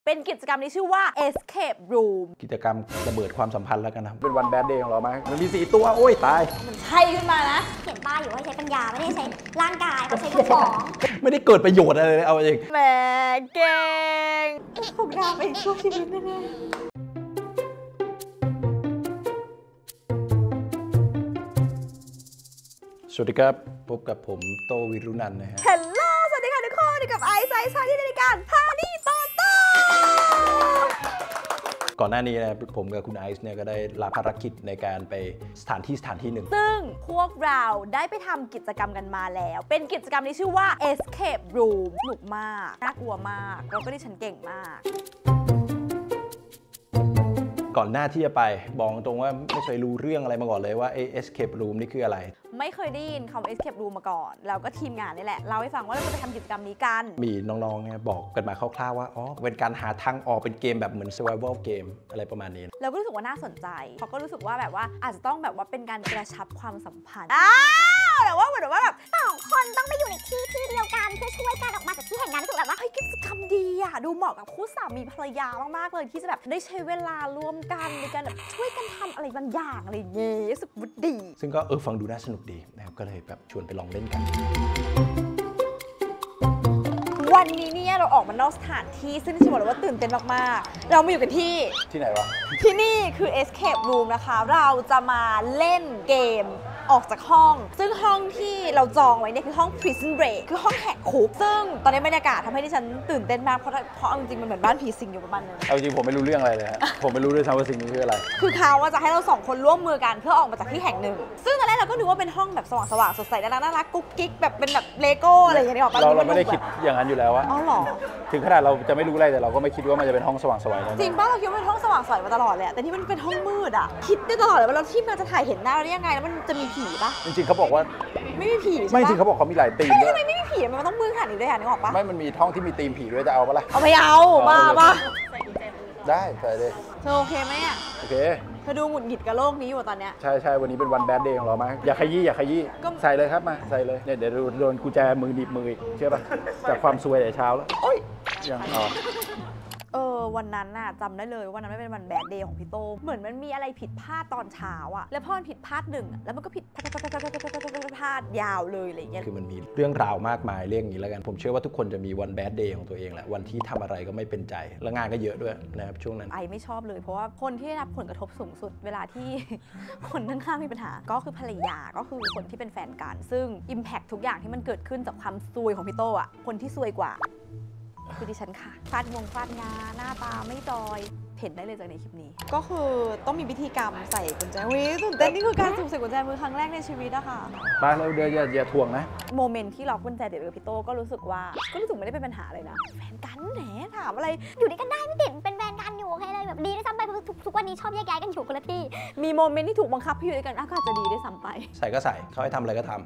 เป็นกิจกรรมที่ชื่อว่า Escape Room กิจกรรมระเบิดความสัมพันธ์แล้วกันนะเป็นวันแบดเดย์ของเราไหมมันมี4ตัวโอ้ยตายมันใช่ขึ้นมานะเขียนป้ายอยู่ว่าใช้ปัญญาไม่ได้ใช้ร่างกายเขาใช้สมองไม่ได้เกิดประโยชน์อะไรเลยเอาเองแหมเก่งผมดาวเป็นช่วงชีวิตแน่สวัสดีครับพบกับผมโตวิรุนันท์นะฮะ Hello สวัสดีค่ะทุกคนอยู่กับไอซ์ที่ในรายการพานี่โตโต้ก่อนหน้านี้นะผมกับคุณไอซ์เนี่ยก็ได้รับภารกิจในการไปสถานที่หนึ่งซึ่งพวกเราได้ไปทำกิจกรรมกันมาแล้วเป็นกิจกรรมที่ชื่อว่า Escape Room สนุกมากน่ากลัวมากแล้วก็ดิฉันเก่งมากก่อนหน้าที่จะไปบอกตรงว่าไม่เคยรู้เรื่องอะไรมาก่อนเลยว่าEscape Room นี่คืออะไรไม่เคยได้ยินคำ Escape Room มาก่อนแล้วก็ทีมงานนี่แหละเล่าให้ฟังว่าเราจะไปทำกิจกรรมนี้กันมีน้องๆเนี่ยบอกกันมาคร่าวๆว่าอ๋อเป็นการหาทางออกเป็นเกมแบบเหมือน survival game อะไรประมาณนี้เราก็รู้สึกว่าน่าสนใจเขาก็รู้สึกว่าแบบว่าอาจจะต้องแบบว่าเป็นการกระชับความสัมพันธ์แต่ว่าเหมือนว่าแบบ 2 คนต้องไปอยู่ในที่เดียวกันเพื่อช่วยกันออกมาจากที่แห่งนั้นรู้สึกแบบว่าเฮ้ยกิจกรรมดีอะดูเหมาะกับคู่สามีภรรยามากๆเลยที่จะแบบได้ใช้เวลาร่วมกันในการแบบช่วยกันทำอะไรบางอย่างอะไรอย่างเงี้ยรู้สึกดีซึ่งก็ฟังดูน่าสนุกดีนะครับก็เลยแบบชวนไปลองเล่นกันวันนี้เนี่ยเราออกมานอกสถานที่ซึ่งจะบอกเลยว่าตื่นเต้นมากๆเรามาอยู่กันที่ไหนวะที่นี่คือ Escape Room นะคะเราจะมาเล่นเกมออกจากห้องซึ่งห้องที่เราจองไว้เนี่ยคือห้อง Prison Break คือห้องแหกคุกซึ่งตอนนี้บรรยากาศทำให้ดิฉันตื่นเต้นมากเพราะเอาจริงๆมันเหมือนบ้านผีสิงอยู่ประมาณนึงเอาจริงผมไม่รู้เรื่องอะไรเลยฮะ ผมไม่รู้ด้วยซ้ำว่าสิ่งนี้คืออะไรคือเขาว่าจะให้เรา2 คนร่วมมือกันเพื่อออกมาจากที่แห่งหนึ่งซึ่งตอนแรกเราก็นึกว่าเป็นห้องแบบสว่างๆสดใสน่ารักกุ๊กกิ๊กแบบเป็นแบบเลโก้อะไรอย่างเงี้ยเราไม่ได้คิดอย่างนั้นอยู่แล้วอะอ๋อหรอถึงขนาดเราจะไม่รู้อะไรแต่เราก็ไม่คิดว่ามันจะเป็นห้องสว่างสวยจริงป่ะเราคิดว่าเป็นห้องสว่างสวยมาตลอดเลยแต่ที่มันเป็นห้องมืดอะคิดได้ตลอดเลยว่าเราที่มันจะถ่ายเห็นหน้าเราได้ยังไงแล้วมันจะมีผีป่ะจริงๆเขาบอกว่าไม่มีผีใช่ไหมไม่จริงเขาบอกเขามีหลายธีมด้วยไม่มีผีมันต้องมืดขนาดนี้ด้วยนึกออกปะไม่มันมีห้องที่มีธีมผีด้วยจะเอาปะล่ะเอาไม่เอาบ้าปะได้ใส่เลยเธอโอเคไหมอ่ะโอเคเธอดูหงุดหงิดกับโลกนี้อยู่ตอนเนี้ยใช่วันนี้เป็นวันแบดเดย์ของเราไหมอย่าขยี้ใส่เลยครับมาใส่เลยเนี่ยเดี๋ยวโดนกุญแจมือหนีบมืออีกเชื่อปะจากความซวยแต่เช้าแล้วโอ้ยยังวันนั้นน่ะจำได้เลยวันนั้นไม่เป็นวันแบดเดย์ของพี่โตเหมือนมันมีอะไรผิดพลาดตอนเช้าอะแล้วพอมันผิดพลาดหนึ่งแล้วมันก็ผิดพลาดยาวเลยอะไรเงี้ยคือมันมีเรื่องราวมากมายเรื่องนี้แล้วกันผมเชื่อว่าทุกคนจะมีวันแบดเดย์ของตัวเองแหละวันที่ทำอะไรก็ไม่เป็นใจแล้วงานก็เยอะด้วยนะครับช่วงนั้นไอไม่ชอบเลยเพราะว่าคนที่ได้รับผลกระทบสูงสุดเวลาที่คนข้างๆมีปัญหาก็คือภรรยาก็คือคนที่เป็นแฟนกันซึ่ง impact ทุกอย่างที่มันเกิดขึ้นจากความซวยของพี่โตอะคนที่ซวยกว่าคือดิฉันค่ะฟาดงาหน้าตาไม่จอยเห็นได้เลยจากในคลิปนี้ก็คือต้องมีพิธีกรรมใส่กุญแจมือตื่นเต้นนี่คือการสุ่มใส่กุญแจมือครั้งแรกในชีวิตอะค่ะมาเราเดี๋ยวอย่าทวงนะโมเมนต์ที่ล็อกกุญแจเด็กกับพี่โตก็รู้สึกไม่ได้เป็นปัญหาเลยนะแฟนกันแหนถามอะไรอยู่ด้วยกันได้ไม่ติดเป็นแฟนกันอยู่โอเคเลยแบบดีด้วยซ้ำไปทุกวันนี้ชอบแยกย้ายกันอยู่คนละที่มีโมเมนต์ที่ถูกบังคับให้อยู่ด้วยกันก็อาจจะดีด้วยซ้ำไปใส่ก็ใส่เขาให้ทำอะไรก็ทำ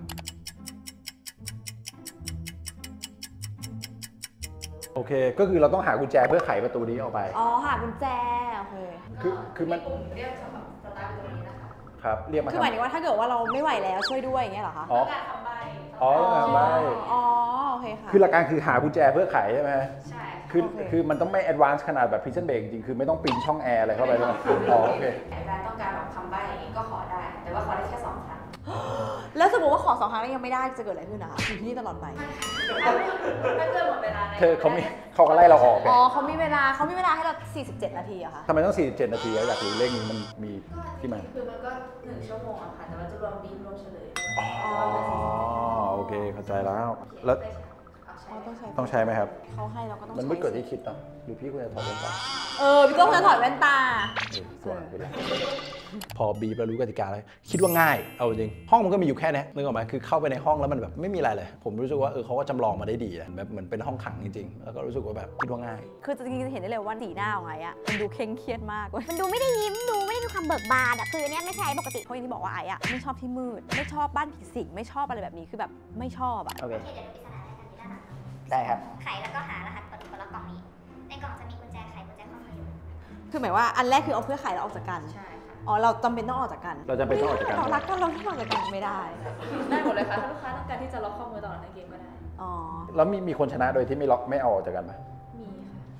โอเคก็คือเราต้องหากุญแจเพื่อไขประตูนี้ออกไปหากุญแจโอเคคือมันเรียกสตาร์ทตรงนี้นะคะครับเรียกมาคือหมายถึงว่าถ้าเกิดว่าเราไม่ไหวแล้วช่วยด้วยอย่างเงี้ยเหรอคะการทำใบใบโอเคค่ะคือหลักการคือหากุญแจเพื่อไขใช่ไหมใช่คือมันต้องไม่แอดวานซ์ขนาดแบบ Prison Break จริงๆคือไม่ต้องปีนช่องแอร์อะไรเข้าไปใช่ไหมโอเคเวลาต้องการแบบทำใบอย่างนี้ก็ขอได้แต่ว่าขอได้แค่2 ครั้งแล้วสมมติว่าขอ2 ครั้งแล้วยังไม่ได้จะเกิดอะไรขึ้นนะคะอยู่ที่นี่ตลอดไปถ้าเกิดหมดเวลาเขาก็ไล่เราออกเขามีเวลาให้เรา47 นาทีอะค่ะทำไมต้อง47 นาทีอยากรู้เลขนี้มันมีที่มันคือมันก็1 ชั่วโมงอะค่ะแต่ว่าจะรวมบีบรวมเฉลยโอเคเข้าใจแล้วต้องใช้ไหมครับเขาให้เราก็ต้องมันไม่เกิดที่คิดต่อหรือพี่ควรจะถอดแว่นตาพี่ต้องถอดแว่นตาพอบีบเรารู้กติกาแล้วคิดว่าง่ายเอาจริงห้องมันก็มีอยู่แค่นี้นึกออกไหมคือเข้าไปในห้องแล้วมันแบบไม่มีอะไรเลยผมรู้สึกว่าเขาก็จำลองมาได้ดีแบบเหมือนเป็นห้องขังจริงๆแล้วก็รู้สึกว่าแบบคิดว่าง่ายคือจริงๆเห็นได้เลยว่าสีหน้าของไอ้อะมันดูเคร่งเครียดมากเลยมันดูไม่ได้ยิ้มดูไม่ได้มีความเบิกบานอะคือเนี้ยไม่ใช่ปกติเพราะอย่างที่บอกว่าไอ้อะไม่ชอบที่มืดไม่ชอบบ้านผีสิงไม่ชอบอะไรแบบนี้คือแบบไม่ชอบอะโอเคได้ครับไขแล้วก็หารหัสประตูคนละกล่องนี้ในกล่องจะมีกุญแจไขกุญแจข้อมืออยู่คือหมายว่าอันแรกคือเอาเพื่อไขแล้วออกจากกันใช่เราจำเป็นต้องออกจากกันเราจำเป็นต้องออกจากกันเรารักกันเราไม่ออกจากกันไม่ได้หมดเลยค่ะถ้าลูกค้าต้องการที่จะล็อกข้อมือตลอดในเกมก็ได้แล้วมีคนชนะโดยที่ไม่ล็อกไม่เอาออกจากกันไหมมีค่ะ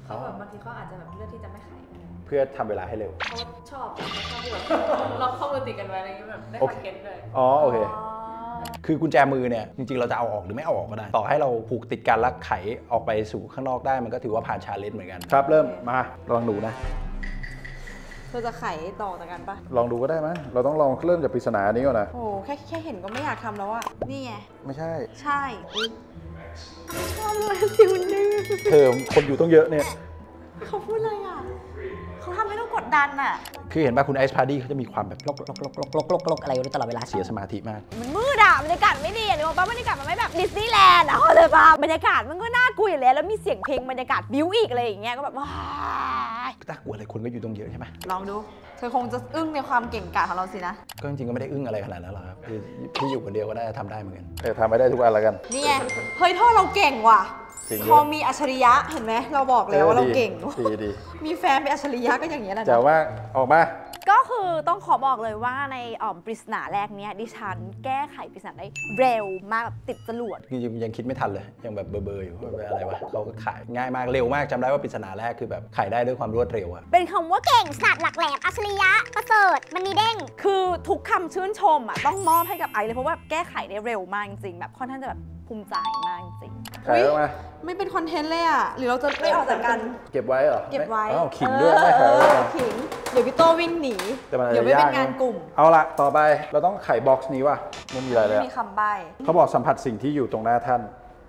เขาแบบบางทีเขาอาจจะแบบเลือกที่จะไม่ไขก็ได้เพื่อทำเวลาให้เร็วเขาชอบที่แบบล็อกข้อมือติดกันไว้อะไรอย่างเงี้ยแบบได้คอนเทนต์เลยอ๋อโอเค คือกุญแจมือเนี่ยจริงๆเราจะเอาออกหรือไม่เอาออกก็ได้ ต่อให้เราผูกติดกันแล้วไขออกไปสู่ข้างนอกได้มันก็ถือว่าผ่านชาเลนจ์เหมือนกันครับเริ่มมาลองดูนะเธอจะไขต่อจากกันปะลองดูก็ได้มั้ยเราต้องลองเริ่มจากปริศนานี้ก่อนนะโอ้แค่เห็นก็ไม่อยากทำแล้วอะนี่ไงไม่ใช่ใช่ชอบเลยสิวันนี้เธอคนอยู่ต้องเยอะเนี่ยเขาพูดอะไรอ่ะเขาทำให้เรากดดันอ่ะคือเห็นป่ะคุณไอซ์พาร์ดี้เขาจะมีความแบบลกอะไรอยู่ตลอดเวลาเสียสมาธิมากมันมืดอ่ะบรรยากาศไม่ดีอ่ะนึกออกปะบรรยากาศมันไม่แบบดิสนีย์แลนด์อ่ะเข้าใจปะบรรยากาศมันก็น่ากลัวอยู่แล้วแล้วมีเสียงเพลงบรรยากาศบิ้วอีกอะไรอย่างเงี้ยก็แบบว้ายน่ากลัวอะไรคนก็อยู่ตรงเยอะใช่ไหมลองดู เธอคงจะอึ้งในความเก่งกาจของเราสินะก็จริงๆก็ไม่ได้อึ้งอะไรขนาดนั้นหรอกครับคือพี่อยู่คนเดียวก็ได้ทำได้เหมือนกันทำไม่ได้ทุกอันแล้วกันนี่ไงเฮ้ยโทษเราเก่งว่ะจริงด้วยพอมีอัจฉริยะเห็นไหมเราบอกแล้วว่าเราเก่งดีมีแฟนเป็นอัจฉริยะก็อย่างเงี้ยแหละแต่เนาะว่าออกมาก็คือต้องขอบอกเลยว่าในปริศนาแรกเนี้ยดิฉันแก้ไขปริศนาได้เร็วมากแบบติดจรวดจริงๆยังคิดไม่ทันเลยยังแบบเบอร์อยู่ว่าเป็นอะไรวะเขาก็ขายง่ายมากเร็วมากจำได้ว่าปริศนาแรกคือแบบขายได้ด้วยความรวดเร็วอะเป็นคำว่าเก่งสัตว์หลักแหลมอัจฉริยะประเสริฐมันมีเด้งคือทุกคำชื่นชมอ่ะต้องมอบให้กับไอซ์เลยเพราะว่าแก้ไขได้เร็วมากจริงๆแบบค่อนข้างจะแบบภูมิใจมากจริงขายออกมาไม่เป็นคอนเทนต์เลยอ่ะหรือเราจะไม่ออกจากกันเก็บไว้เหรอเก็บไว้อ้าวขิงด้วยไม่ขายแล้วขิงเดี๋ยวพี่โตวิ่งหนีแต่มันอาจเดี๋ยจะวไม่เป็นยากงานกลุ่มเอาละต่อไปเราต้องไขบ็อกซ์นี้ว่ะไม่มีอะไรเลยไม่อะมีคำใบ้เขาบอกสัมผัสสิ่งที่อยู่ตรงหน้าท่าน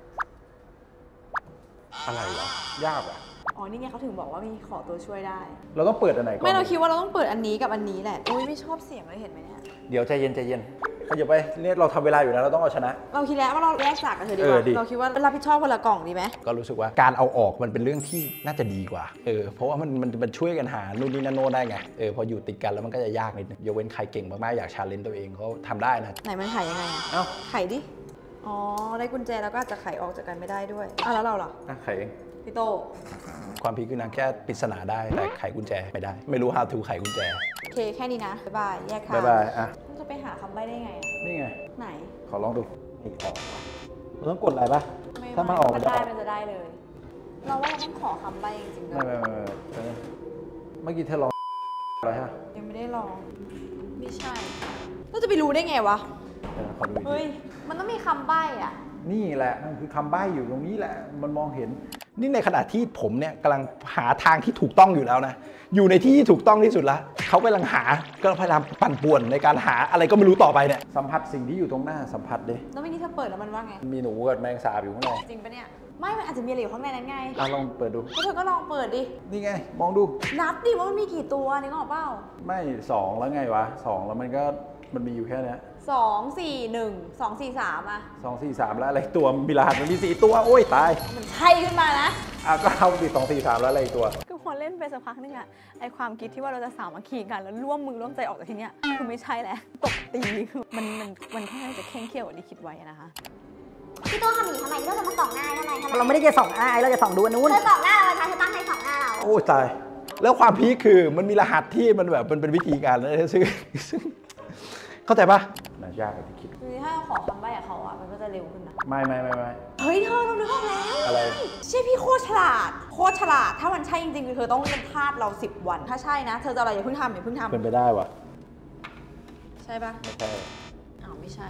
อะไรวะยากอ่ะอ๋อนี่ไงเขาถึงบอกว่ามีขอตัวช่วยได้เราต้องเปิดอันไหนก่อนไม่เราคิดว่าเราต้องเปิดอันนี้กับอันนี้แหละอุ้ยไม่ชอบเสียงเลยเห็นไหมเนี่ยเดี๋ยวใจเย็นเขาอย่าไปเนี่ยเราทำเวลาอยู่นะเราต้องเอาชนะเราคิดแล้วว่าเราแยกจากกันเถอะดีกเอว่าอดีเราคิดว่ารับผิดชอบคนละกล่องดีไหมก็รู้สึกว่าการเอาออกมันเป็นเรื่องที่น่าจะดีกว่าเพราะว่ามันช่วยกันหานู่นนี่นั่นโน้นได้ไงพออยู่ติดกันแล้วมันก็จะยากนิดนึงยกเว้นใครเก่งมากๆอยากชาเลนจ์ตัวเองเขาทำได้นะไหนมันไขยังไงอะเอ้าไขดิอ๋อได้กุญแจแล้วก็อาจจะไขออกจากกันไม่ได้ด้วยแล้วเราล่ะไขเองพี่โตความพีคคือนางแค่ปริศนาได้แต่ไขกุญแจไม่ได้ ไม่รู้ how to ไขกุญแจโอเคแค่นี้นะบ๊ายบายแยกทางบ๊ายบายอ่ะจะไปหาคำใบ้ได้ไงอะนี่ไงไหนขอลองดูนี่ออกมันต้องกดอะไรปะไม่ถ้ามันออกมัมันนจะได้ออกมันจะได้เลย เราว่าเราต้องขอคำใบ้จริงๆด้วไม่ยเมื่อกี้เธอลองอะไรฮะยังไม่ได้ลองไม่ใช่เราจะไปรู้ได้ไงวะขอดูอีกทีเฮ้ยมันต้องมีคำใบ้อะนี่แหละมันคือคำใบ้อยู่ตรงนี้แหละมันมองเห็น นี่ในขณะที่ผมเนี่ยกำลังหาทางที่ถูกต้องอยู่แล้วนะอยู่ในที่ที่ถูกต้องที่สุดแล้วเขากำลังหาก็พยายามปั่นป่วนในการหาอะไรก็ไม่รู้ต่อไปเนี่ยสัมผัสสิ่งที่อยู่ตรงหน้าสัมผัสดิแล้วเมื่อกี้เธอเปิดแล้วมันว่าไงมีหนูกับแมงสาบอยู่ข้างในจริงปะเนี่ยไม่มันอาจจะมีอะไรอยู่ข้างในนั้นไงลองเปิดดูแล้วเธอก็ลองเปิดดินี่ไงมองดูนับดิว่ามันมีกี่ตัวนึกออกเปล่าไม่2แล้วไงวะ2แล้วมันมีอยู่แค่เนี้ย 2 4 1 2 4 3อะ 2 4 3แล้วอะไรอีกตัวมีรหัสมันมี4ตัวโอ้ยตายมันใช่ขึ้นมานะก็เอาดิ2 4 3แล้วอะไรอีกตัวคือพอเล่นไปสักพักนึงอะไอความคิดที่ว่าเราจะสามัคคีกันแล้วร่วมมือร่วมใจออกจากที่เนี้ยคือไม่ใช่แล้วตบตีคือมันค่อนข้างจะเคร่งเครียดกว่าที่คิดไว้อะนะคะพี่โต้ทำหนีทำไมพี่โต้จะมาส่องหน้าทำไมเราไม่ได้จะส่องไอ้เราจะส่องดูอันนู้นเธอส่องหน้าเราใช่เธอตั้งใจส่องหน้าเราโอ้ยตาย แล้วความพีคคือมันมีรหัสที่มันแบบมันเป็นวิธีการแล้วซึ่งเข้าใจปะน่ายากกว่าที่คิดคือถ้าเราขอคำใบ้กับเขาอะมันก็จะเร็วขึ้นนะไม่เฮ้ยเธอเรานึกออกแล้วอะไรใช่พี่โคตรฉลาดถ้ามันใช่จริงๆคือเธอต้องเป็นทาสเรา10 วันถ้าใช่นะเธอจะอะไรอย่าเพิ่งทำเป็นไปได้วะใช่ปะไม่ใช่อ้าวไม่ใช่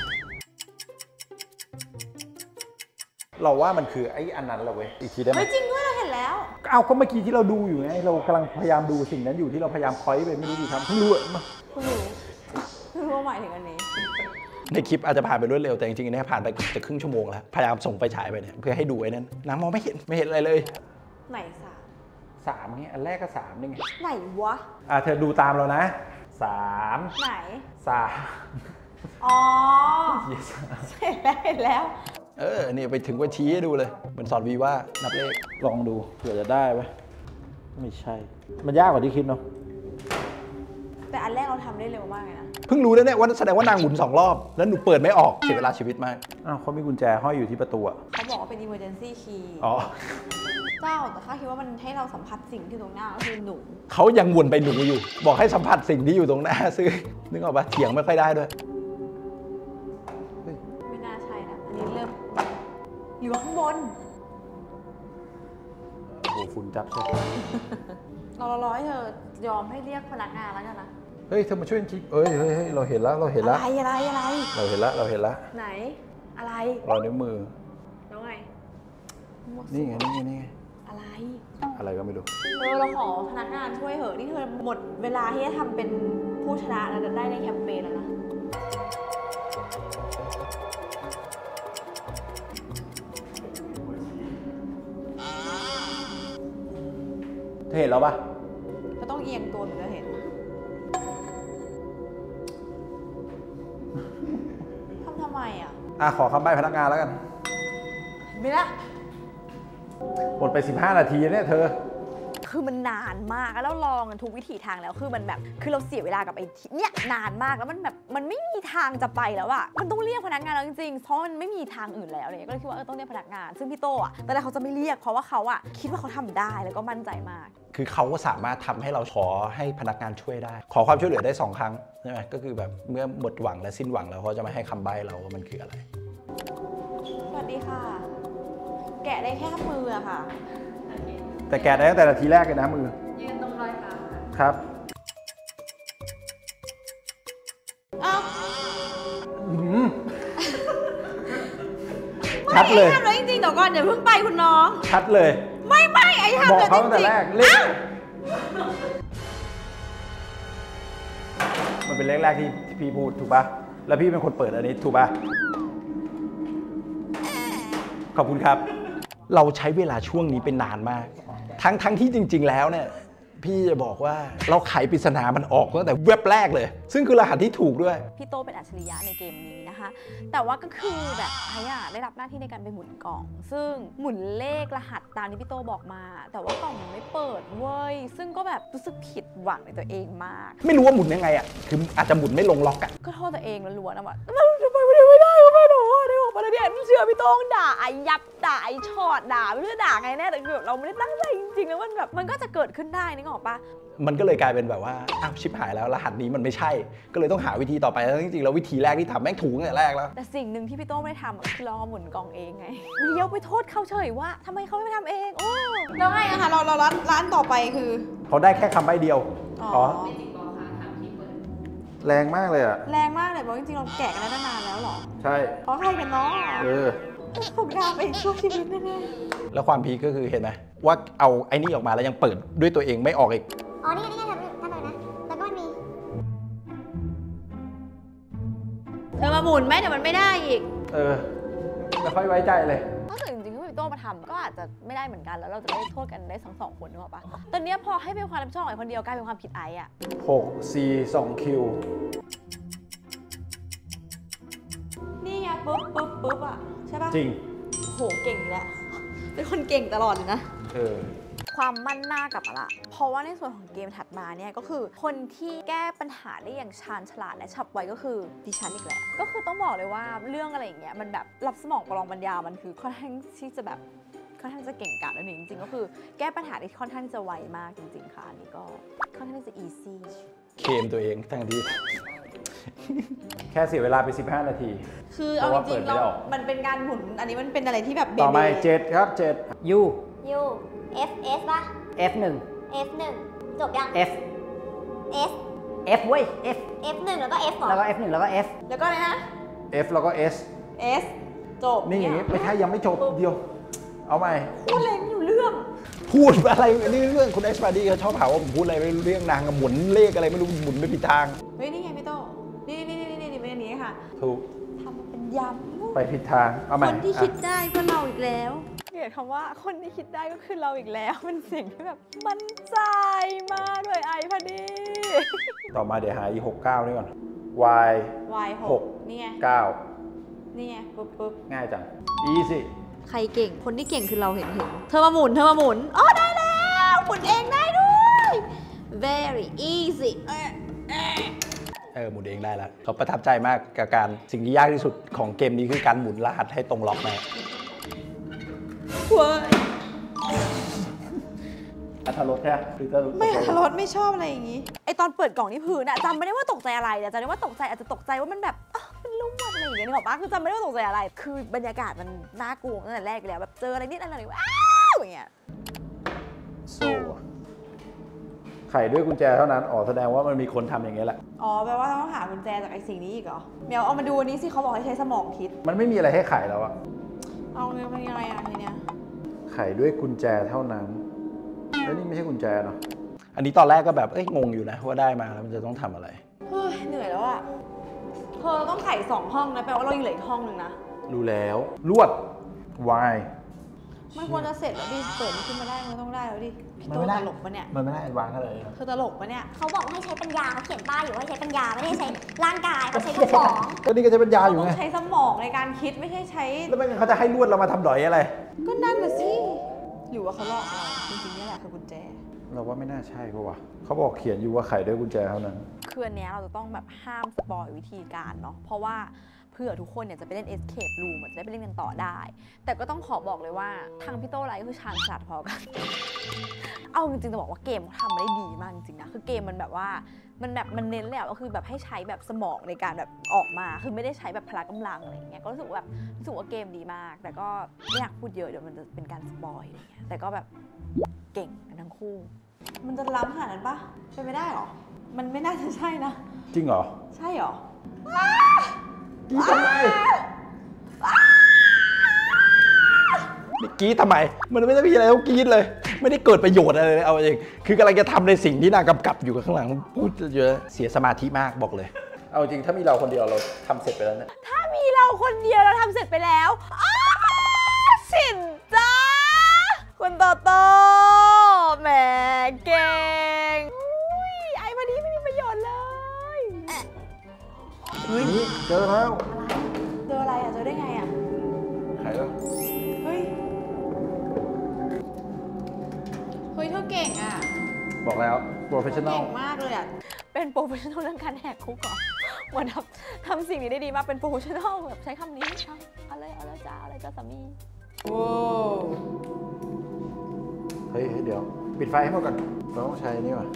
เราว่ามันคือไอ้อันนั้นแหละเว้ยอีกทีได้ไหมเฮ้ยจริงด้วยเราเห็นแล้วเอาก็เมื่อกี้ที่เราดูอยู่ไงเรากำลังพยายามดูสิ่งนั้นอยู่ที่เราพยายามคอยไปไม่รู้กี่ครั้งเพิ่งรู้อะเพิ่งรู้ว่าหมายถึงอันนี้ในคลิปอาจจะผ่านไปรวดเร็วแต่จริงๆเนี่ยผ่านไปจะครึ่งชั่วโมงแล้วพยายามส่งไฟฉายไปเนี่ยเพื่อให้ดูไอ้นั้นนางมองไม่เห็นอะไรเลยไหนสาม 3ไงอันแรกก็3นี่ไงไหนวะเธอดูตามเรานะ3 ไหน 3 อ๋อเห็นแล้วนี่ไปถึงว่าชี้ให้ดูเลยเหมือนสอนวีว่านับเลขลองดูเผื่อจะได้ไหมไม่ใช่ มันยากกว่าที่คิดเนาะแต่อันแรกเราทำได้เร็วมากเลยนะเพิ่งรู้แล้วเนี่ยว่าแสดงว่านางหมุน2 รอบแล้วหนูเปิดไม่ออกเสียเวลาชีวิตมากเขามีกุญแจห้อยอยู่ที่ประตูเขาบอกว่าเป็น emergency key อ๋อเจ้าแต่ข้าคิดว่ามันให้เราสัมผัสสิ่งที่ตรงหน้าก็คือหนูเขายังวนไปหนูอยู่ บอกให้สัมผัสสิ่งที่อยู่ตรงหน้าซึ่งนึกออกปะเถียงไม่ค่อยได้ด้วยไม่น่าใช่นะอันนี้เริ่มอยู่ข้างบนโอ้โหฝุ่นจับใช่เรารอให้เธอยอมให้เรียกพนักงานแล้วกันนะเฮ้ยเธอมาช่วยคิดเฮ้ยเราเห็นแล้วเราเห็นแล้วอะไรเราเห็นแล้วเราเห็นแล้วไหนอะไรรอยนิ้วมือแล้วไงนี่ไงนี่ไงอะไรอะไรก็ไม่รู้เราขอพนักงานช่วยเหอะนี่เธอหมดเวลาที่จะทำเป็นผู้ชนะแล้วได้ในแคมเปญแล้วนะเธอเห็นแล้วปะก็ต้องเอียงตัวถึงจะเห็นทำไมอ่ะขอคำใบ้พนักงานแล้วกันไม่ละหมดไป15 นาทีเนี่ยเธอคือมันนานมากแล้วลองกันทุกวิถีทางแล้วคือมันแบบคือเราเสียเวลากับไอ้เนี่ยนานมากแล้วมันแบบมันไม่มีทางจะไปแล้วอะมันต้องเรียกพนักงานแล้วจริงๆเพราะมันไม่มีทางอื่นแล้วเลยก็เลยคิดว่าต้องเรียกพนักงานซึ่งพี่โตอะตอนแรกเขาจะไม่เรียกเพราะว่าเขาอะคิดว่าเขาทำได้แล้วก็มั่นใจมากคือเขาก็สามารถทำให้เราขอให้พนักงานช่วยได้ ขอความช่วยเหลือได้2 ครั้งใช่ไหมก็คือแบบเมื่อหมดหวังและสิ้นหวังแล้วเขาจะมาให้คำใบ้เราว่ามันคืออะไรสวัสดีค่ะ แกะได้แค่มืออะค่ะแต่แกะได้ตั้งแต่นาทีแรกเลยนะมือยืนตรงรอยเท้าค่ะครับอ้าวชัดเลยไม่ทำเลยจริงๆเดี๋ยวก่อนอย่าเพิ่งไปคุณน้องชัดเลยไม่ไอ้ทำบอกเลยเขาจตั้งแต่ริงแรกๆเลขอ้าวมันเป็นเลขแรกที่พี่พูดถูกป่ะแล้วพี่เป็นคนเปิดอันนี้ถูกป่ะขอบคุณครับ เราใช้เวลาช่วงนี้เป็นนานมาก ทั้งที่จริง ๆ แล้วเนี่ยพี่จะบอกว่าเราไขปริศนามันออกตั้งแต่เว็บแรกเลย ซึ่งคือรหัสที่ถูกด้วยพี่โตเป็นอัจฉริยะในเกมนี้นะคะ แต่ว่าก็คือแบบไอ้อะได้รับหน้าที่ในการไปหมุนกล่อง ซึ่งหมุนเลขรหัสตามที่พี่โตบอกมา แต่ว่ากล่องมันไม่เปิดเว้ย ซึ่งก็แบบรู้สึกผิดหวังในตัวเองมากไม่รู้ว่าหมุนยังไงอ่ะคืออาจจะหมุนไม่ลงล็อกอ่ะก็โทษตัวเองล้วนๆนะว่ามันทำไมไม่ได้ก็ไม่รู้ได้ออกมาแล้วเนี่ยเชื่อพี่โต้งด่าไอ้ยับด่าไอ้ชอดด่าไม่รู้จะด่าไงแน่แต่คือเราไม่ได้ตั้งใจจริงๆแล้วมันแบบมันก็จะเกิดขึ้นได้นึกออกปะมันก็เลยกลายเป็นแบบว่าอ้าวชิบหายแล้วรหัสนี้มันไม่ใช่ ก็เลยต้องหาวิธีต่อไปแล้วจริงๆแล้ววิธีแรกที่ทำแม่งถูกตั้งแต่แรกแล้วแต่สิ่งหนึ่งที่พี่โต้ไม่ได้ทำอะคือลองเอาหมุนกล่องเองไงเลี้ยวไปโทษเขาเฉยว่าทำไมเขาไม่ทำเองโอ้แล้วไงอะคะเราร้านต่อไปคือเขาได้แค่คำใบ้เดียวอ๋อเมจิกบอลค่ะทำที่เปิดแรงมากเลยอ่ะแรงมากเลยบอกจริงๆเราแกะกันได้ตั้งนานแล้วเหรอใช่เพราะใครกันเนาะ ผมยาวไปช่วงชีวิตแน่แล้วความพีคก็คือเห็นไหมว่าเอาไอ้นี่ออกมาแล้วยังเปิดด้วยตัวเองไม่ออกอีกอ๋อ นี่ไงทำเลยนะ แล้วก็มันมีๆเธอมาหมุนไหมเดี๋ยวมันไม่ได้อีกไม่ค่อยไว้ใจเลยถ้าเกิดจริงๆที่พี่โต้มาทำก็อาจจะไม่ได้เหมือนกันแล้วเราจะได้โทษกันได้สองคนนึกออกปะตอนเนี้ยพอให้เป็นความรับผิดชอบของไอ้คนเดียวกลายเป็นความผิดไอ้อะ 6 C 2 Q นี่ไงปุ๊บอะใช่ปะจริงโหเก่งแหละเป็นคนเก่งตลอดเลยนะ ความมั่นหน้ากับอะไรเพราะว่าในส่วนของเกมถัดมาเนี่ยก็คือคนที่แก้ปัญหาได้อย่างชาญฉลาดและฉับไวก็คือดิฉันอีกแล้วก็คือต้องบอกเลยว่าเรื่องอะไรอย่างเงี้ยมันแบบรับสมองประลองปัญญามันคือค่อนข้างที่จะแบบค่อนข้างจะเก่งกาจนั่นเองจริงๆก็คือแก้ปัญหาได้ค่อนข้างจะไวมากจริงๆค่ะอันนี้ก็ค่อนข้างที่จะ easy เคมตัวเองทั้งที่ แค่เสียเวลาไป15 นาทีคือเอาจริงๆเรามันเป็นการหมุนอันนี้มันเป็นอะไรที่แบบเบต่อไปเบ้ 7 ครับ 7 U U F S ป่ะ F 1 F 1จบยัง F S F เว้ย F F 1แล้วก็ F เหรอแล้วก็ F 1แล้วก็ F แล้วก็อะไรนะ F แล้วก็ S S จบนี่อย่างงี้ไม่ใช่ยังไม่จบเดียว เอาใหม่พูดอะไรไม่รู้เรื่องพูดอะไรนี่เรื่องคุณเอสปาดี้เขาชอบหาว่าผมพูดอะไรไม่รู้เรื่องนางกับหมุนเลขอะไรไม่รู้หมุนไม่ผิดทางเฮ้ย นี่ไงพี่โตนี่เป็นอันนี้ค่ะถูกทำมาเป็นยำไปผิดทาง เอาใหม่คนที่คิดได้ก็เราอีกแล้วเกลียดคำว่าคนที่คิดได้ก็คือเราอีกแล้ว มันเสียงที่แบบมั่นใจมากเลยไอพอดีต่อมาเดี๋ยวหาอี69นี่ก่อน Y Y 6นี่ไง 9 นี่ไงปุ๊บง่ายจัง easy ใครเก่ง คนที่เก่งคือเราเห็นเธอมาหมุนอ๋อได้แล้วหมุนเองได้ด้วย very easy หมุนเองได้แล้วเขาประทับใจมากกับการสิ่งที่ยากที่สุดของเกมนี้คือการหมุนรหัสให้ตรงล็อกนะเว้ยอัธรสใช่ไหมหรือจะไม่อัธรสไม่ชอบอะไรอย่างงี้ไอตอนเปิดกล่องที่พื้นอะจำไม่ได้ว่าตกใจอะไรแต่จำได้ว่าตกใจอาจจะตกใจว่ามันแบบมันลุ่มอะไรอย่างเงี้ยนึกออกปะคือจำไม่ได้ว่าตกใจอะไร คือบรรยากาศมันน่ากลัวตั้งแต่แรกอยู่แล้วแบบเจออะไรนิดอะไรว้าวอย่างเงี้ยโซ่ไขด้วยกุญแจเท่านั้นอ๋อแสดงว่ามันมีคนทำอย่างเงี้ยแหละอ๋อแปลว่าต้องหากุญแจจากไอ้สิ่งนี้อีกเหรอเมียวเอามาดูอันนี้สิเขาบอกให้ใช้สมองคิดมันไม่มีอะไรให้ไขแล้วอะเอาเงินเป็นยังไงอะทีเนี้ยไขด้วยกุญแจเท่านั้นแล้วนี่ไม่ใช่กุญแจเนาะอันนี้ตอนแรกก็แบบงงอยู่นะว่าได้มาแล้วมันจะต้องทำอะไรเฮ้ยเหนื่อยแล้วอะเธอต้องไข2 ห้องนะแปลว่าเรายังเหลืออีกห้องหนึ่งนะรู้แล้วลวดวายมันควรจะเสร็จแล้วดิเปิดมันขึ้นมาได้มันต้องได้แล้วดิพี่โตตลกปะเนี่ยมันไม่ได้วางเท่าไหร่เธอตลกปะเนี่ยเขาบอกให้ใช้ปัญญาเขาเขียนป้ายอยู่ว่าให้ใช้ปัญญาไม่ได้ใช้ร่างกายเขาใช้สมองก็นี่ก็จะเป็นยาอยู่ต้อไงงใช้สมองในการคิดไม่ใช่ใช้แล้วไม่งั้นเขาจะให้ลวดเรามาทำดอยอะไรก็นั่นน่ะสิหรือว่าเขาหลอกเราจริงๆนี่แหละคือกุญแจเราว่าไม่น่าใช่เพราะว่าเขาบอกเขียนอยู่ว่าไขด้วยกุญแจเท่านั้นคืออันเนี้ยเราจะต้องแบบห้ามสปอยวิธีการเนาะเพราะว่าเผื่อทุกคนเนี่ยจะไปเล่น escape room จะได้ไปเล่นกันต่อได้ แต่ก็ต้องขอบอกเลยว่าทางพี่โต้ไรคือชาญฉลาดพอกัน เอาจริงๆจะบอกว่าเกมเขาทำได้ดีมากจริงๆนะคือเกมมันแบบว่ามันเน้นเลยอะก็คือแบบให้ใช้แบบสมองในการแบบออกมาคือไม่ได้ใช้แบบพละกำลังอะไรอย่างเงี้ยก็รู้สึกว่าเกมดีมาก แต่ก็ไม่อยากพูดเยอะเดี๋ยวมันจะเป็นการสปอยอะไรอย่างเงี้ยแต่ก็แบบเก่งกันทั้งคู่ มันจะล้ำขนาดนั้นปะเป็นไม่ได้หรอมันไม่น่าจะใช่นะจริงเหรอใช่หรอกรี๊ดทำไมกรี๊ดทำไมมันไม่ได้มีอะไรต้องกรี๊ดเลย ไม่ได้เกิดประโยชน์อะไรเลยเอาเองคือกำลังจะทำในสิ่งที่นางกำกับอยู่ข้างหลังพูดเยอะเสียสมาธิมากบอกเลย เอาจริงถ้ามีเราคนเดียวเราทำเสร็จไปแล้วเนี่ยถ้ามีเราคนเดียวเราทำเสร็จไปแล้วสินจ้าคุณโตโต้แหมเก่งอุ้ยไอ้วันนี้ไม่มีประโยชน์เลยเฮ้ยเจอแล้วเจออะไรอ่ะเจอได้ไงอ่ะไขแล้วเฮ้ยเธอเก่งอ่ะบอกแล้วโปรเฟชชั่นอลเก่งมากเลยอ่ะเป็นโปรเฟชชั่นอลเรื่องการแหกคุกเหรอเหมือนทำสิ่งนี้ได้ดีมากเป็นโปรเฟชชั่นอลแบบใช้คำนี้ทำอะไรจ้าสามีว้าวเฮ้ยเดี๋ยวปิดไฟให้หมดก่อนเราต้องใช้นี่ว่ะ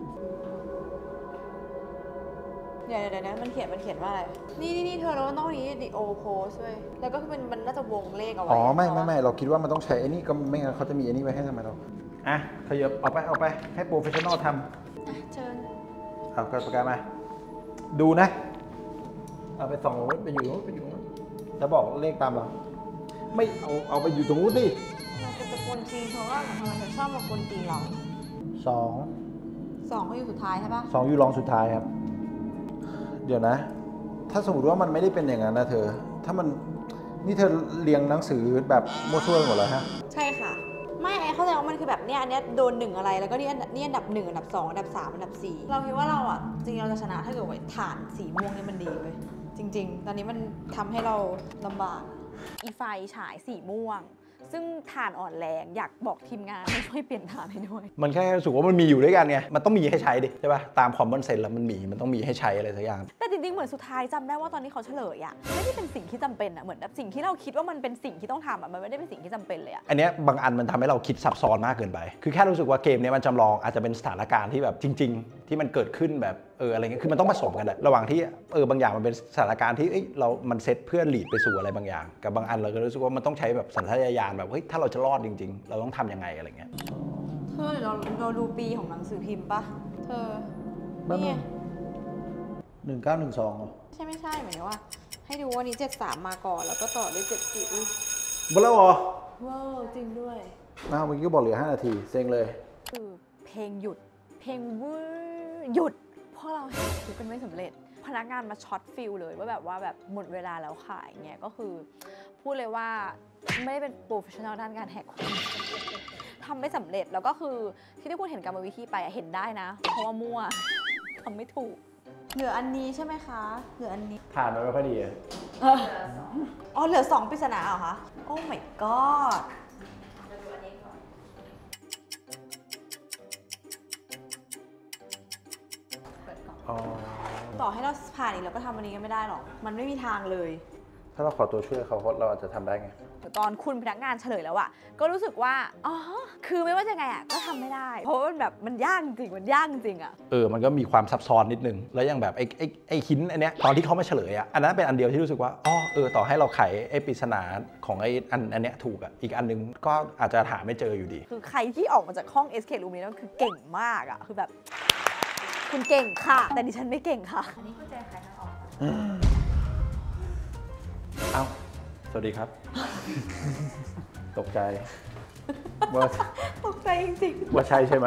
เดี๋ยวมันเขียนว่าอะไร นี่เธอเราต้องนี้ดิโอโพสด้วยแล้วก็คือมันน่าจะวงเลขเอาไว้อ๋อไม่เราคิดว่ามันต้องใช้ไอ้นี่ก็ไม่งั้นเขาจะมีไอ้นี่ไว้ให้ทำไมเราอ่ะขยับเอาไปให้โปรเฟชชั่นอลทำเชิญเอากระปากกามาดูนะเอาไปส่องไปอยู่นู้นแล้วบอกเลขตามเราไม่เอาไปอยู่ตรงนู้นดิเราเป็นตะกวนจีนเพราะว่าทำไมเธอชอบมากวนจีนเราสองเขาอยู่สุดท้ายใช่ปะอยู่รองสุดท้ายครับ เดี๋ยวนะ ถ้าสมมติว่ามันไม่ได้เป็นอย่างนั้นนะเธอ ถ้ามันนี่เธอเรียงหนังสือแบบมั่วซั่วหมดเลยฮะใช่ค่ะไม่ไอ้เข้าใจว่ามันคือแบบเนี้ยอันเนี้ยโดน1อะไรแล้วก็นี่อันดับ1อันดับ2อันดับ3อันดับ4เราคิดว่าเราอ่ะจริงๆเราจะชนะถ้าเกิดว่าฐานสีม่วงนี่มันดีเว้ยจริง ๆ ตอนนี้มันทำให้เราลำบากอีไฟฉายสีม่วง ซึ่งถ่านอ่อนแรงอยากบอกทีมงานให้ช่วยเปลี่ยนถ่านให้ด้วยมันแค่รู้สึกว่ามันมีอยู่ด้วยกันไงมันต้องมีให้ใช้ดิใช่ป่ะตามคอมมอนเซนส์แล้วมันต้องมีให้ใช้อะไรสักอย่างแต่จริงๆเหมือนสุดท้ายจำได้ว่าตอนนี้เขาเฉลยอะไม่ได้เป็นสิ่งที่จำเป็นอะเหมือนแบบสิ่งที่เราคิดว่ามันเป็นสิ่งที่ต้องทำอะมันไม่ได้เป็นสิ่งที่จำเป็นเลยอะอันเนี้ยบางอันมันทำให้เราคิดซับซ้อนมากเกินไป คือแค่รู้สึกว่าเกมเนี้ยมันจำลองอาจจะเป็นสถานการณ์ที่แบบจริง ๆ ที่มันเกิดขึ้นแบบอะไรเงี้ยคือมันต้องผสมกันอะระหว่างที่บางอย่างมันเป็นสถานการณ์ที่มันเซตเพื่อหลีดไปสู่อะไรบางอย่างกับบางอันเราก็รู้สึกว่ามันต้องใช้แบบสัญชาตญาณแบบเฮ้ยถ้าเราจะรอดจริง ๆ เราต้องทำยังไงอะไรเงี้ยเธอเดี๋ยวเราดูปีของหนังสือพิมพ์ปะเธอบ้างนี่ 1912 ไม่ใช่หมายถึงว่า ให้ดูว่านี้73มาก่อนแล้วก็ต่อด้วย74อุ้ยบ้าแล้วเหรอว้าวจริงด้วยเมื่อกี้ก็บอกเหลือ5 นาทีเซ็งเลยคือเพลงหยุดเพลงวื้อหยุดพวกเราเห็นคือกันไม่สำเร็จพนักงานมาช็อตฟิลเลยว่าแบบหมดเวลาแล้วขายเงี้ยก็คือพูดเลยว่าไม่ได้เป็นโปรเฟชชั่นอลด้านการแหกคุกทำไม่สำเร็จแล้วก็คือที่ได้คุณเห็นกรรมวิธีไปเห็นได้นะเพราะว่ามั่วทำไม่ถูกเหลืออันนี้ใช่ไหมคะเหลืออันนี้ผ่านมาไม่ค่อยดีอะอ๋อเหลือ2ปริศนาเหรอคะโอ้ my god มาดูอันนี้ก่อน เปิดกล่องอ๋อต่อให้เราผ่านอีกเราก็ทำอันนี้กันไม่ได้หรอกมันไม่มีทางเลยถ้าเราขอตัวช่วยเขาเราอาจจะทำได้ไงตอนคุณพนักงานเฉลยแล้วอะก็รู้สึกว่าอ๋อคือคือไม่ว่าจะไงก็ทำไม่ได้เพราะว่ามันแบบมันยากจริงมันยากจริงอะมันก็มีความซับซ้อนนิดนึงแล้วยังแบบไอ้หินอันเนี้ยตอนที่เขามาเฉลยอันนั้นเป็นอันเดียวที่รู้สึกว่าต่อให้เราไขไอ้ปริศนาของไอ้อันเนี้ยถูกอีกอันนึงก็อาจจะหาไม่เจออยู่ดีคือใครที่ออกมาจากห้อง Escape Room นี้นั่นคือเก่งมากคือแบบคุณเก่งค่ะแต่ดิฉันไม่เก่งค่ะอันนี้กุญแจขายทางออกเอ้าสวัสดีครับ ตกใจว่าตกใจจริงๆว่าใช่ใช่ไหม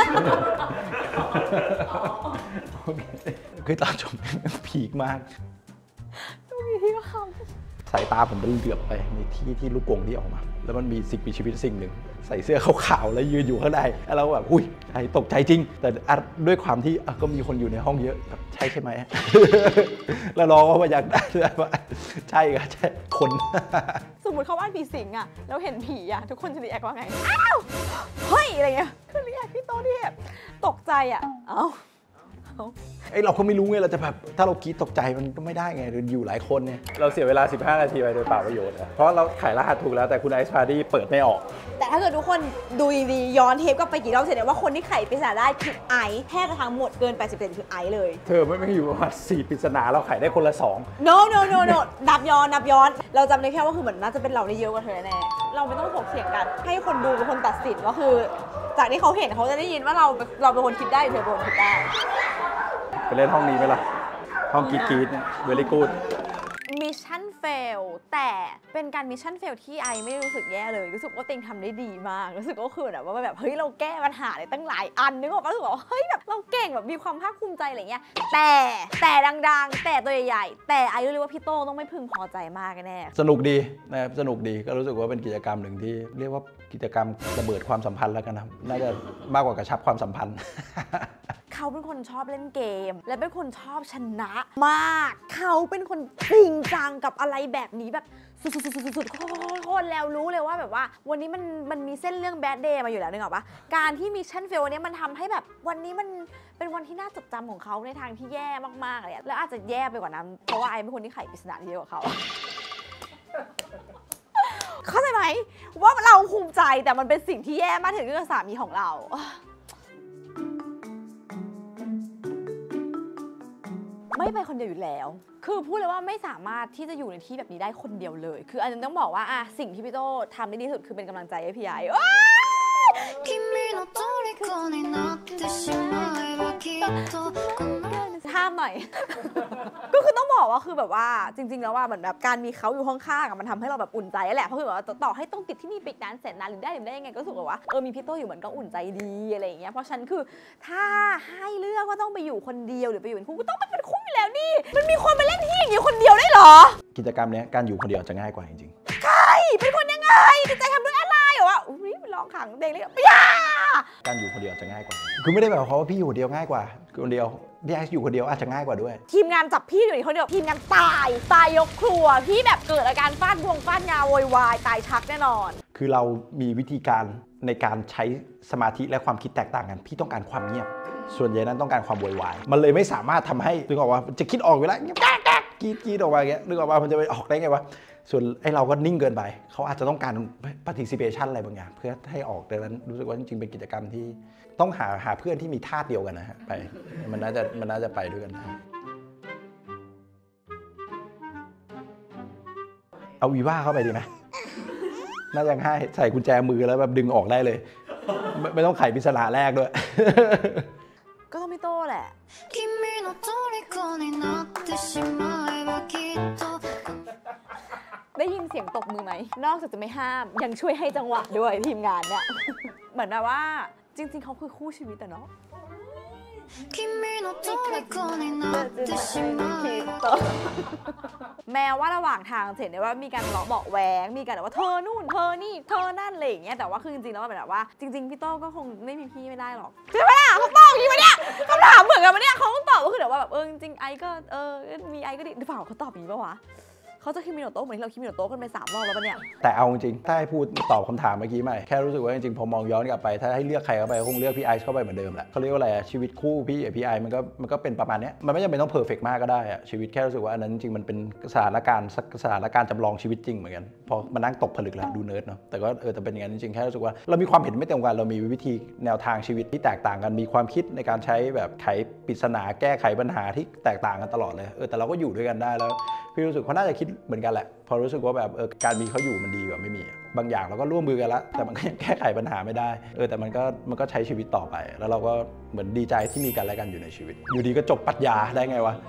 คือตอนจบพีคมากทุกทีที่ก็คำสายตาผมเป็นเหลือบไปในที่ลูกกรงที่ออกมาแล้วมันมีสิ่งมีชีวิตสิ่งหนึ่งใส่เสื้อขาวๆแล้วยืนอยู่ข้างในแล้วเราแบบอุ้ยตกใจจริงแต่ด้วยความที่ก็มีคนอยู่ในห้องเยอะใช่ใช่ไหมแล้วน้องก็มาอยากได้ว่าใช่ค่ะใช่คนสมมติเขาวาดผีสิงแล้วเห็นผีทุกคนจะรีแอคว่าไงอ้าวเฮ้ยอะไรเงี้ยคือรีแอคพี่โตที่แบบตกใจเราก็ไม่รู้ไงเราจะแบบถ้าเราคิดตกใจมันก็ไม่ได้ไงอยู่หลายคนเนี่ยเราเสียเวลา15 นาทีไปโดยเปล่าประโยชน์เพราะเราไขรหัสถูกแล้วแต่คุณไอซ์พาร์ตี้เปิดไม่ออกแต่ถ้าเกิดทุกคนดูดีย้อนเทปกลับไปกี่รอบเสร็จว่าคนที่ไขปริศนาได้คือไอซ์แค่กระทั่งหมดเกิน 80% คือไอซ์เลยเธอไม่อยู่ประมาณ4 ปริศนาเราไขได้คนละ2 no นับย้อนเราจำได้แค่ว่าคือเหมือนน่าจะเป็นเราได้เยอะกว่าเธอแน่เราไม่ต้องถกเถียงกันให้คนดูเป็นคนตัดสินว่าคือจากที่เขาเห็นเขาจะได้ยินว่าเราเป็นคนคิดได้เธอเป็นคนคิดได้ไปเล่นห้องนี้ไหมล่ะห้องกรี๊ดเนี่ย very good มิชชั่นเฟลแต่เป็นการมิชชั่นเฟลที่ไอไม่รู้สึกแย่เลยรู้สึกว่าเต็งทำได้ดีมากรู้สึกก็คือแบบเฮ้ยเราแก้ปัญหาได้ตั้งหลายอันนึกออกปะรู้สึกว่าเฮ้ยแบบเราเก่งแบบมีความภาคภูมิใจอะไรเงี้ยแต่ดังๆแต่ตัวใหญ่ๆแต่ไอรู้เลยว่าพี่โต้ต้องไม่พึงพอใจมากแน่สนุกดีนะครับสนุกดีก็รู้สึกว่าเป็นกิจกรรมหนึ่งที่เรียกว่ากิจกรรมระเบิดความสัมพันธ์แล้วกันนะน่าจะมากกว่ากระชับความสัมพันธ์เขาเป็นคนชอบเล่นเกมและเป็นคนชอบชนะมากเขาเป็นคนจริงจังกับอะไรแบบนี้แบบสุดๆโคตรแล้วรู้เลยว่าแบบว่าวันนี้มันมีเส้นเรื่องแบดเดย์มาอยู่แล้วนึกออกปะการที่มิชชั่นเฟลวันนี้มันทำให้แบบวันนี้มันเป็นวันที่น่าจดจำของเขาในทางที่แย่มากๆเลยแล้วอาจจะแย่ไปกว่านั้นเพราะว่าไอเป็นคนที่ไขปริศนาเยอะกว่าเขาเข้าใจไหมว่าเราภูมิใจแต่มันเป็นสิ่งที่แย่มากถึงกับสามีของเราไม่ไปคนเดียวอยู่แล้วคือพูดเลยว่าไม่สามารถที่จะอยู่ในที่แบบนี้ได้คนเดียวเลยคืออันนี้ต้องบอกว่าสิ่งที่พี่โต้ทำได้ดีที่สุดคือเป็นกำลังใจให้พี่ไอห้ามหน่อย ก็คือต้องบอกว่าคือแบบว่าจริงๆแล้วว่าเหมือนแบบการมีเขาอยู่ข้างๆมันทำให้เราแบบอุ่นใจแหละเพราะคือแบบว่าต่อให้ต้องติดที่นี่ปิดนานแสนนานหรือได้ยังไงก็รู้สึกว่ามีพี่โต้อยู่เหมือนก็อุ่นใจดีอะไรอย่างเงี้ยเพราะฉันคือถ้าให้เลือกว่าต้องไปอยู่คนเดียวหรือไปอยู่เป็นคู่ก็ต้องไปเป็นคู่อยู่แล้วนี่มันมีคนมาเล่นที่อย่างนี้คนเดียวได้หรอกิจกรรมนี้การอยู่คนเดียวจะง่ายกว่าจริงๆใช่เป็นคนยังไงจิตใจทำด้วยอะไรเหรอวะอุ้ยลองขังเด็กเลยการอยู่คนเดียวจะง่ายกว่าคือไม่ได้แบบว่าพี่อยู่คนเดียวง่ายกว่าคนเดียวพี่ไอซ์อยู่คนเดียวอาจจะง่ายกว่าด้วยทีมงานจับพี่อยู่คนเดียวทีมงานตายยกครัวพี่แบบเกิดอาการฟาดงาโวยวายตายชักแน่นอนคือเรามีวิธีการในการใช้สมาธิและความคิดแตกต่างกันพี่ต้องการความเงียบส่วนใหญ่นั้นต้องการความโวยวายมันเลยไม่สามารถทำให้นึกออกว่าจะคิดออกเวลากรีดออกมาอย่างเงี้ยนึกออกว่ามันจะไปออกได้ไงวะส่วนไอ้เราก็นิ่งเกินไปเขาอาจจะต้องการ participation อะไรบางอย่างเพื่อให้ออกดังนั้นรู้สึกว่าจริงๆเป็นกิจกรรมที่ต้องหาเพื่อนที่มีธาตุเดียวกันนะฮะไปมันน่าจะไปด้วยกันนะเอาวีว่าเข้าไปดีไหมน่าจะง่ายใส่กุญแจมือแล้วแบบดึงออกได้เลยไม่ต้องไขปริศนาแรกด้วยก็ต้องพี่โต้แหละได้ยินเสียงตบมือไหมนอกจากจะไม่ห้ามยังช่วยให้จังหวะด้วยทีมงานเนี่ยเหมือนแบบว่าจริงๆเขาคือคู่ชีวิตแต่เนาะแม้ว่าระหว่างทางเห็นได้ว่ามีการทะเลาะเบาะแว้งมีการแบบว่าเธอนู่นเธอนี่เธอนั่นอะไรอย่างเงี้ยแต่ว่าคือจริงๆแล้วแบบว่าจริงๆพี่โต้ก็คงไม่มีพี่ไม่ได้หรอกใช่ไหมล่ะเขาตอบอย่างนี้มาเนี่ยคำถามเหมือนกันมาเนี่ยเขาต้องตอบก็คือแบบว่าแบบจริงๆไอก็มีไอก็ดีหรือเปล่าเขาตอบอย่างนี้ป่ะวะเขาจะคิมิโนโตะเหมือนที่เราคิมิโนโตะกันไป3 รอบแล้วปะเนี่ยแต่เอาจริงๆถ้าให้พูดตอบคำถามเมื่อกี้ใหม่แค่รู้สึกว่าจริงๆพอมองย้อนกลับไปถ้าให้เลือกใครเข้าไปคงเลือกพี่ไอซ์เข้าไปเหมือนเดิมแหละเขาเรียกว่าอะไรชีวิตคู่พี่กับพี่ไอซ์มันก็เป็นประมาณนี้มันไม่จำเป็นต้องเพอร์เฟกต์มากก็ได้อะชีวิตแค่รู้สึกว่าอันนั้นจริงๆมันเป็นสถานการณ์จำลองชีวิตจริงเหมือนกันพอมานั่งตกผลึกแล้วดูเนิร์ดเนาะแต่ก็แต่เป็นอย่างนั้นจริงๆแค่รู้สึกว่าเรามีความเห็นไม่ตรงกันเรามีวิธีแนวทางชีวิตที่แตกต่างกันมีความคิดในการใช้แบบไขปริศนาแก้ไขปัญหาที่แตกต่างกันตลอดเลยแต่เราก็อยู่ด้วยกันได้แล้วพี่รู้สึกเขาน่าจะคิดเหมือนกันแหละพอรู้สึกว่าแบบการมีเขาอยู่มันดีกว่าไม่มีบางอย่างเราก็ร่วมมือกันแล้วแต่มันก็ยังแก้ไขปัญหาไม่ได้แต่มันก็ใช้ชีวิตต่อไปแล้วเราก็เหมือนดีใจที่มีกันและกันอยู่ในชีวิตอยู่ดีก็จบปรัชญาได้ไงวะ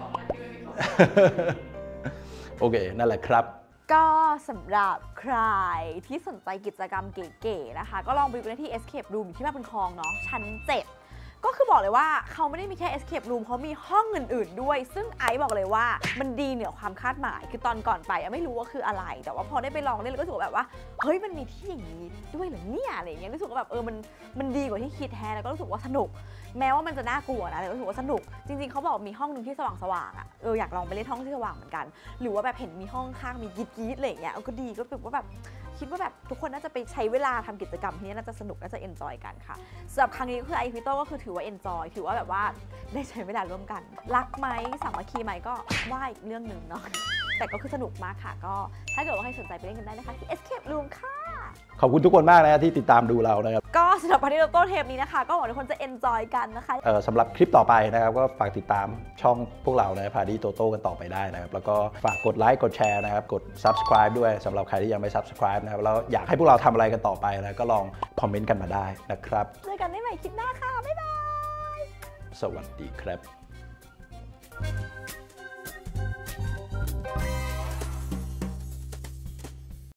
โอเคนั่นแหละครับก็สำหรับใครที่สนใจกิจกรรมเก๋ๆนะคะก็ลองไปดูได้ที่ Escape Room ที่มาบุญครองเนาะชั้น 7ก็คือบอกเลยว่าเขาไม่ได้มีแค่ Escape Room เขามีห้องอื่นๆด้วยซึ่งไอซ์บอกเลยว่ามันดีเหนือความคาดหมายคือตอนก่อนไปไม่รู้ว่าคืออะไรแต่ว่าพอได้ไปลองเล่นแล้วก็รู้สึกแบบว่าเฮ้ยมันมีที่อย่างนี้ด้วยเหรอเนี่ยอะไรอย่างเงี้ยรู้สึกว่าแบบมันดีกว่าที่คิดแท้แล้วก็รู้สึกว่าสนุกแม้ว่ามันจะน่ากลัวนะแต่รู้สึกว่าสนุกจริงๆเขาบอกมีห้องนึงที่สว่างๆอ่ะอยากลองไปเล่นห้องที่สว่างเหมือนกันหรือว่าแบบเห็นมีห้องข้างมีกีดๆอะไรอย่างเงี้ยก็ดีก็แบบว่าแบบคิดว่าแบบทุกคนน่าจะไปใช้เวลาทำกิจกรรมที่นี่น่าจะสนุกน่าจะเอนจอยกันค่ะสำหรับครั้งนี้ก็คือไอพิโต้ก็คือถือว่าเอนจอยถือว่าแบบว่าได้ใช้เวลาร่วมกันรักไหมสามัคคีไหมก็ว่าอีกเรื่องหนึ่งเนาะแต่ก็คือสนุกมากค่ะก็ถ้าเกิดว่าใครสนใจไปเล่นกันได้นะคะที่ Escape Room ค่ะขอบคุณทุกคนมากนะที่ติดตามดูเรานะครับก็สำหรับพาร์ทต้นเทปนี้นะคะก็หวังทุกคนจะเอนจอยกันนะคะสำหรับคลิปต่อไปนะครับก็ฝากติดตามช่องพวกเรานะพาร์ตี้โตโต้กันต่อไปได้นะครับแล้วก็ฝากกดไลค์กดแชร์นะครับกด subscribe ด้วยสำหรับใครที่ยังไม่ subscribe นะครับแล้วอยากให้พวกเราทำอะไรกันต่อไปนะก็ลองคอมเมนต์กันมาได้นะครับเจอกันได้ใหม่คลิปหน้าค่ะบ๊ายบายสวัสดีครับ